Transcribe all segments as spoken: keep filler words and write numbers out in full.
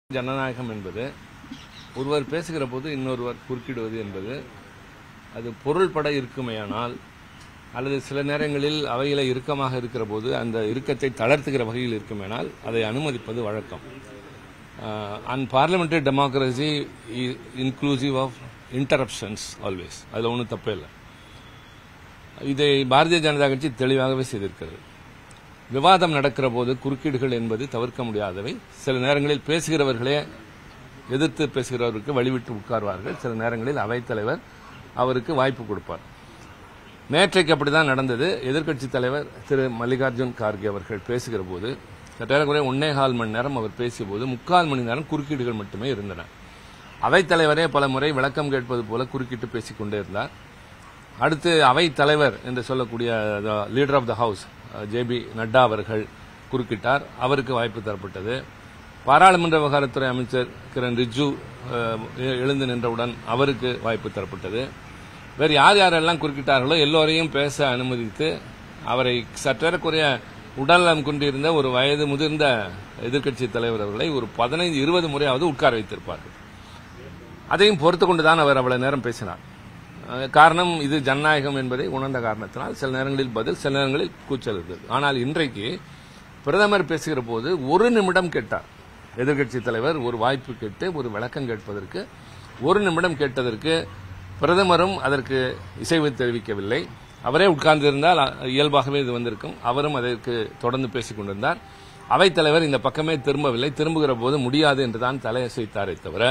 ஜனநாயகம் என்பது ஒருவர் பேசுகிற போது இன்னொருவர் குறுக்கிடுவது என்பது அது பொருள்பட இருக்குமேயானால் அல்லது சில நேரங்களில் அவையில இறுக்கமாக இருக்கிற போது அந்த இறுக்கத்தை தளர்த்துகிற வகையில் இருக்குமேனால் அதை அனுமதிப்பது வழக்கம். And parliamentary democracy inclusive of interruptions always, அதில் ஒன்றும் தப்பே இல்லை. இதை பாரதிய ஜனதா கட்சி தெளிவாகவே செய்திருக்கிறது. விவாதம் நடக்கிற போது குறுக்கீடுகள் என்பது தவிர்க்க முடியாதவை. சில நேரங்களில் பேசுகிறவர்களே எதிர்த்து பேசுகிறவருக்கு வழிவிட்டு உட்கார்வார்கள். சில நேரங்களில் அவைத்தலைவர் அவருக்கு வாய்ப்பு கொடுப்பார். நேற்றைக்கு அப்படிதான் நடந்தது. எதிர்க்கட்சித் தலைவர் திரு மல்லிகார்ஜுன் கார்கே அவர்கள் பேசுகிற போது சற்றேறக்குறைய ஒன்னே கால் மணி நேரம் அவர் பேசிய போது முக்கால் மணி நேரம் குறுக்கீடுகள் மட்டுமே இருந்தன. அவைத்தலைவரே பல முறை விளக்கம் கேட்பது போல குறுக்கிட்டு பேசிக் கொண்டே இருந்தார். அடுத்து அவைத் தலைவர் என்று சொல்லக்கூடிய leader of the house J P Nadda அவர்கள் குறுக்கிட்டார். அவருக்கு வாய்ப்பு தரப்பட்டது. பாராளுமன்ற விவகாரத்துறை அமைச்சர் கிரண் ரிஜிஜு எழுந்து நின்றவுடன் அவருக்கு வாய்ப்பு தரப்பட்டது. வேறு யார் யாரெல்லாம் குறுக்கிட்டார்களோ எல்லோரையும் பேச அனுமதித்து அவரை சற்றேறக்குறைய உடல்நலம் கொண்டிருந்த ஒரு வயது முதிர்ந்த எதிர்க்கட்சி தலைவர் அவர்களை ஒரு பதினைந்து இருபது முறையாவது உட்கார வைத்திருப்பார்கள். அதையும் பொறுத்துக் கொண்டுதான் அவர் அவ்வளவு நேரம் பேசினார். காரணம், இது ஜனநாயகம் என்பதை உணர்ந்த காரணத்தினால் சில நேரங்களில் பதில், சில நேரங்களில் கூச்சல் இருந்தது. ஆனால் இன்றைக்கு பிரதமர் பேசுகிற போது ஒரு நிமிடம் கேட்டார். எதிர்க்கட்சித் தலைவர் ஒரு வாய்ப்பு கேட்டு ஒரு விளக்கம் கேட்பதற்கு ஒரு நிமிடம் கேட்டதற்கு பிரதமரும் அதற்கு இசைவு தெரிவிக்கவில்லை. அவரே உட்கார்ந்திருந்தால் இயல்பாகவே இது வந்திருக்கும். அவரும் அதற்கு தொடர்ந்து பேசிக் கொண்டிருந்தார். அவைத்தலைவர் இந்த பக்கமே திரும்பவில்லை. திரும்புகிற போது முடியாது என்றுதான் தலையசைத்தாரே தவிர,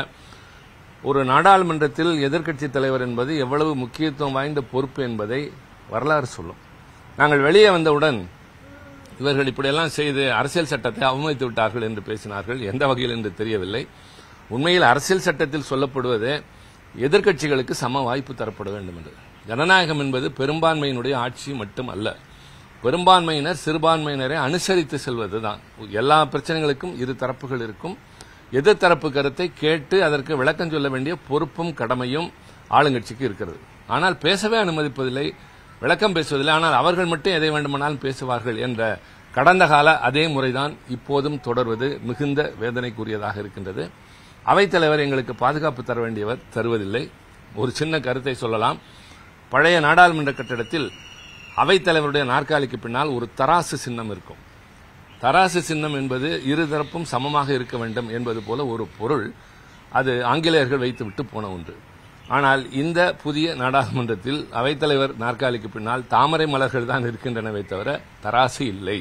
ஒரு நாடாளுமன்றத்தில் எதிர்க்கட்சித் தலைவர் என்பது எவ்வளவு முக்கியத்துவம் வாய்ந்த பொறுப்பு என்பதை வரலாறு சொல்லும். நாங்கள் வெளியே வந்தவுடன் இவர்கள் இப்படியெல்லாம் செய்து அரசியல் சட்டத்தை அவமதித்து விட்டார்கள் என்று பேசினார்கள். எந்த வகையில் என்று தெரியவில்லை. உண்மையில் அரசியல் சட்டத்தில் சொல்லப்படுவது எதிர்க்கட்சிகளுக்கு சம வாய்ப்பு தரப்பட வேண்டும் என்று. ஜனநாயகம் என்பது பெரும்பான்மையினுடைய ஆட்சி மட்டும் அல்ல. பெரும்பான்மையினர் சிறுபான்மையினரை அனுசரித்து செல்வதுதான். எல்லா பிரச்சனைகளுக்கும் இரு தரப்புகள் இருக்கும். எதிர்த்தரப்பு கருத்தை கேட்டு அதற்கு விளக்கம் சொல்ல வேண்டிய பொறுப்பும் கடமையும் ஆளுங்கட்சிக்கு இருக்கிறது. ஆனால் பேசவே அனுமதிப்பதில்லை, விளக்கம் பேசுவதில்லை. ஆனால் அவர்கள் மட்டும் எதை வேண்டுமானாலும் பேசுவார்கள் என்ற கடந்த கால அதே முறைதான் இப்போதும் தொடர்வது மிகுந்த வேதனைக்குரியதாக இருக்கின்றது. அவைத்தலைவர் எங்களுக்கு பாதுகாப்பு தர வேண்டியவர் தருவதில்லை. ஒரு சின்ன கருத்தை சொல்லலாம். பழைய நாடாளுமன்ற கட்டிடத்தில் அவைத்தலைவருடைய நாற்காலிக்கு பின்னால் ஒரு தராசு சின்னம் இருக்கும். தராசு சின்னம் என்பது இருதரப்பும் சமமாக இருக்க வேண்டும் என்பது போல ஒரு பொருள். அது ஆங்கிலேயர்கள் வைத்துவிட்டு போன ஒன்று. ஆனால் இந்த புதிய நாடாளுமன்றத்தில் அவைத்தலைவர் நாற்காலிக்கு பின்னால் தாமரை மலர்கள் தான் இருக்கின்றனவே தவிர தராசு இல்லை.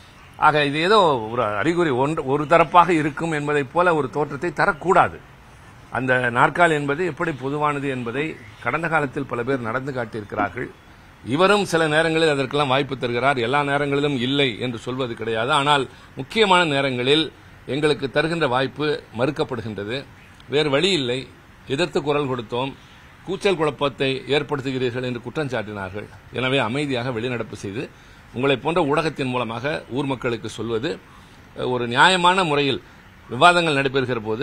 ஆக இது ஏதோ ஒரு அறிகுறி, ஒரு தரப்பாக இருக்கும் என்பதைப் போல ஒரு தோற்றத்தை தரக்கூடாது. அந்த நாற்காலி என்பது எப்படி பொதுவானது என்பதை கடந்த காலத்தில் பல பேர் நடந்து காட்டியிருக்கிறார்கள். இவரும் சில நேரங்களில் அதற்கெல்லாம் வாய்ப்பு தருகிறார். எல்லா நேரங்களிலும் இல்லை என்று சொல்வது கிடையாது. ஆனால் முக்கியமான நேரங்களில் எங்களுக்கு தருகின்ற வாய்ப்பு மறுக்கப்படுகின்றது. வேறு வழி இல்லை. எதிர்த்து குரல் கொடுத்தோம். கூச்சல் குழப்பத்தை ஏற்படுத்துகிறீர்கள் என்று குற்றம் சாட்டினார்கள். எனவே அமைதியாக வெளிநடப்பு செய்து உங்களை போன்ற ஊடகத்தின் மூலமாக ஊர் மக்களுக்கு சொல்வது, ஒரு நியாயமான முறையில் விவாதங்கள் நடைபெறுகிற போது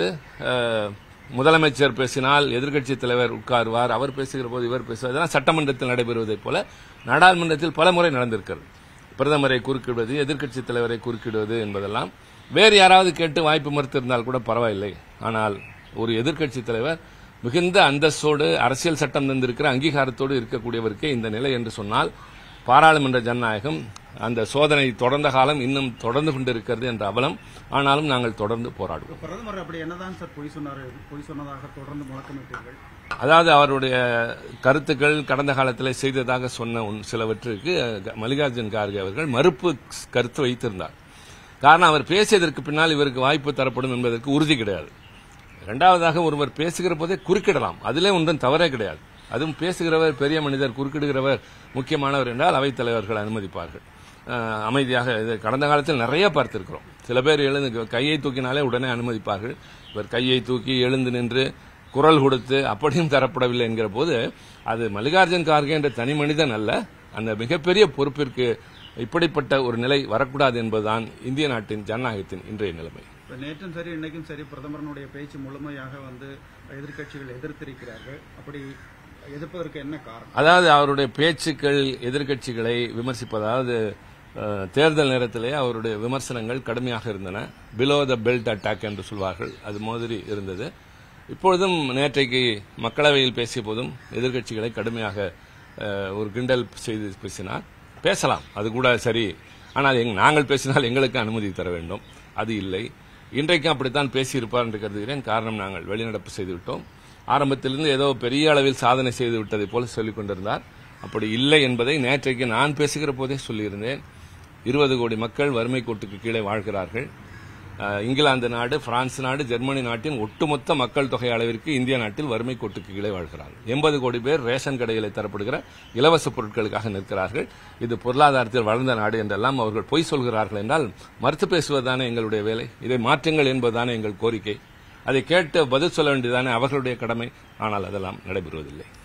முதலமைச்சர் பேசினால் எதிர்க்கட்சித் தலைவர் உட்காருவார், அவர் பேசுகிற போது இவர் பேசுவார். இதெல்லாம் சட்டமன்றத்தில் நடைபெறுவதைப் போல நாடாளுமன்றத்தில் பல முறை நடந்திருக்கிறது. பிரதமரை குறுக்கிடுவது, எதிர்க்கட்சித் தலைவரை குறுக்கிடுவது என்பதெல்லாம் வேறு யாராவது கேட்டு வாய்ப்பு மறுத்திருந்தால் கூட பரவாயில்லை. ஆனால் ஒரு எதிர்க்கட்சித் தலைவர் மிகுந்த அந்தஸ்தோடு அரசியல் சட்டம் தந்திருக்கிற அங்கீகாரத்தோடு இருக்கக்கூடியவருக்கே இந்த நிலை என்று சொன்னால் பாராளுமன்ற ஜனநாயகம் அந்த சோதனை தொடர்ந்த காலம் இன்னும் தொடர்ந்து கொண்டிருக்கிறது என்ற அவலம். ஆனாலும் நாங்கள் தொடர்ந்து போராடுவோம். பிரதமர் அப்படி என்னதான் சார் பொய் சொன்னார், பொய் சொன்னதாக தொடர்ந்து முழக்கமிட்டீர்கள்? அதாவது அவருடைய கருத்துக்கள் கடந்த காலத்தில் செய்ததாக சொன்ன சிலவற்றுக்கு மல்லிகார்ஜுன் கார்கே அவர்கள் மறுப்பு கருத்து வைத்திருந்தார். காரணம், அவர் பேசியதற்கு பின்னால் இவருக்கு வாய்ப்பு தரப்படும் என்பதற்கு உறுதி கிடையாது. இரண்டாவதாக, ஒருவர் பேசுகிற போதே குறுக்கிடலாம், அதிலே ஒன்றும் தவறே கிடையாது. அதுவும் பேசுகிறவர் பெரிய மனிதர், குறுக்கிடுகிறவர் முக்கியமானவர் என்றால் அவைத்தலைவர்கள் அனுமதிப்பார்கள். அமைதியாக இது கடந்த காலத்தில் நிறைய பார்த்திருக்கிறோம். சில பேர் எழுந்து கையை தூக்கினாலே உடனே அனுமதிப்பார்கள். இவர் கையை தூக்கி எழுந்து நின்று குரல் கொடுத்து அப்படியும் தரப்படவில்லை என்கிற போது அது மல்லிகார்ஜுன் கார்கே என்ற தனி மனிதன் அல்ல. அந்த மிகப்பெரிய பொறுப்பிற்கு இப்படிப்பட்ட ஒரு நிலை வரக்கூடாது என்பதுதான் இந்திய நாட்டின் ஜனநாயகத்தின் இன்றைய நிலைமை. நேற்றும் சரி இன்னைக்கும் சரி பிரதமருடைய பேச்சு முழுமையாக வந்து எதிர்க்கட்சிகள் எதிர்த்திருக்கிறார்கள். அப்படி எதிர்ப்பதற்கு என்ன காரணம்? அதாவது அவருடைய பேச்சுக்கள் எதிர்க்கட்சிகளை விமர்சிப்பதாவது தேர்தல் நேரத்திலே அவருடைய விமர்சனங்கள் கடுமையாக இருந்தன. பிலோ த பெல்ட் அட்டாக் என்று சொல்வார்கள், அது மாதிரி இருந்தது. இப்பொழுதும் நேற்றைக்கு மக்களவையில் பேசிய போதும் எதிர்க்கட்சிகளை கடுமையாக ஒரு கிண்டல் செய்து பேசினார். பேசலாம், அது கூட சரி. ஆனால் நாங்கள் பேசினால் எங்களுக்கு அனுமதி தர வேண்டும், அது இல்லை. இன்றைக்கும் அப்படித்தான் பேசியிருப்பார் என்று கருதுகிறேன். காரணம், நாங்கள் வெளிநடப்பு செய்துவிட்டோம். ஆரம்பத்திலிருந்து ஏதோ பெரிய அளவில் சாதனை செய்து விட்டதை போல சொல்லிக் கொண்டிருந்தார். அப்படி இல்லை என்பதை நேற்றைக்கு நான் பேசுகிற போதே சொல்லியிருந்தேன். இருபது கோடி மக்கள் வறுமை கோட்டுக்கு கீழே வாழ்கிறார்கள். இங்கிலாந்து நாடு, பிரான்ஸ் நாடு, ஜெர்மனி நாட்டின் ஒட்டுமொத்த மக்கள் தொகை அளவிற்கு இந்திய நாட்டில் வறுமை கோட்டுக்கு கீழே வாழ்கிறார்கள். எண்பது கோடி பேர் ரேஷன் கடைகளில் தரப்படுகிற இலவச பொருட்களுக்காக நிற்கிறார்கள். இது பொருளாதாரத்தில் வளர்ந்த நாடு என்றெல்லாம் அவர்கள் பொய் சொல்கிறார்கள் என்றால் மறுத்து பேசுவதுதானே எங்களுடைய வேலை. இதை மாற்றுங்கள் என்பதுதானே எங்கள் கோரிக்கை. அதை கேட்டு பதில் சொல்ல வேண்டியதானே அவர்களுடைய கடமை. ஆனால் அதெல்லாம் நடைபெறுவதில்லை.